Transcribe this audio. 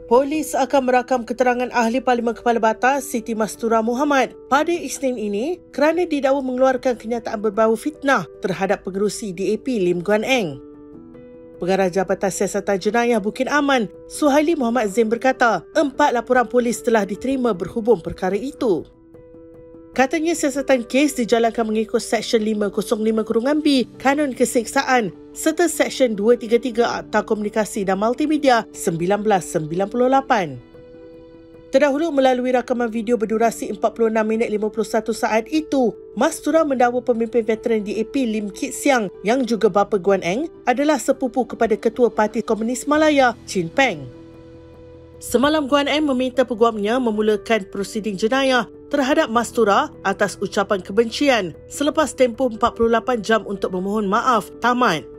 Polis akan merakam keterangan Ahli Parlimen Kepala Batas Siti Mastura Muhammad pada Isnin ini kerana didakwa mengeluarkan kenyataan berbau fitnah terhadap pengerusi DAP Lim Guan Eng. Pengarah Jabatan Siasatan Jenayah Bukit Aman, Suhaili Muhammad Zain berkata, 4 laporan polis telah diterima berhubung perkara itu. Katanya siasatan kes dijalankan mengikut Seksyen 505-B Kanun Keseksaan serta Seksyen 233 Akta Komunikasi dan Multimedia 1998. Terdahulu melalui rakaman video berdurasi 46 minit 51 saat itu, Mastura mendakwa pemimpin veteran DAP Lim Kit Siang yang juga bapa Guan Eng adalah sepupu kepada Ketua Parti Komunis Malaya, Chin Peng. Semalam Guan Eng meminta peguamnya memulakan prosiding jenayah terhadap Mastura atas ucapan kebencian selepas tempoh 48 jam untuk memohon maaf tamat.